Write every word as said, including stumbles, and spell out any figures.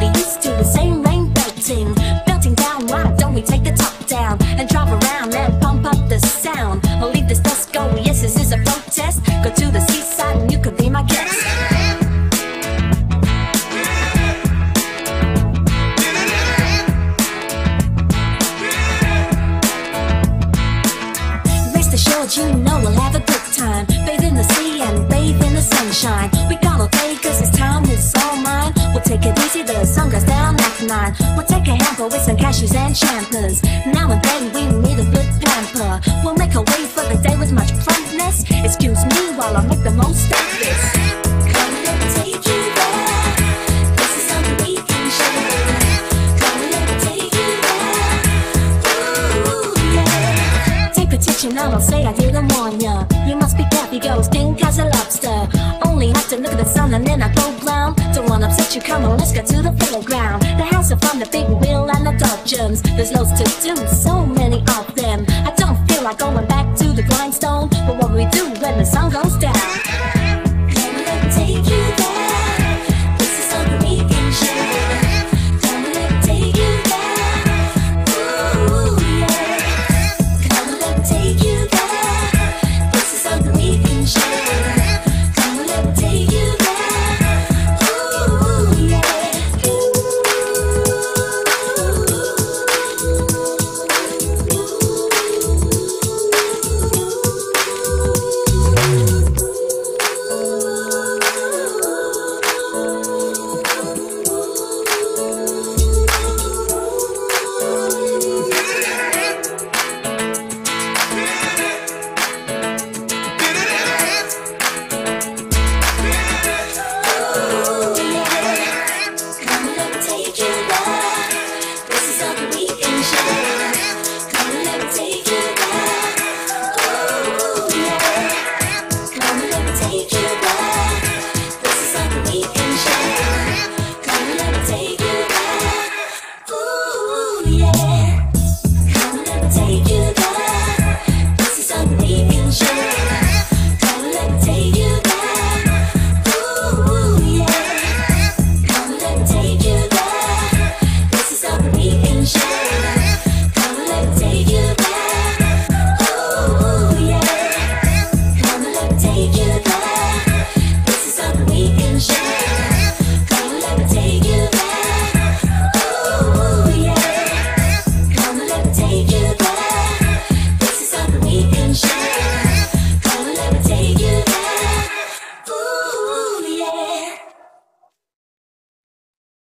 we used to, the same rain belting, belting down. Why don't we take the top down and drive around and pump up the sound? Or leave this dust go, yes, this is a protest. Go to the seaside and you could be my guest. You know we'll have a good time. Bathe in the sea and bathe in the sunshine. We gonna take cause this time is all mine. We'll take it easy, the sun goes down at nine. We'll take a hamper with some cashews and champers. Now and then we need a good pamper. We'll make a way for the day with much plumpness. Excuse me while I make the most of this. Come let me take you there. This is something we can share. Come let me take you there. Ooh, yeah. Take the teaching, I don't say I didn't warn ya. You must be careful, ghosting cause a lobster. Only have to look at the sun and then I go brown. Don't wanna upset you, come on, let's get to the playground. The house of fun, the big wheel and the dodgems. There's loads to do, so many of them. I don't feel like going back to the grindstone, but what we do when the sun goes down.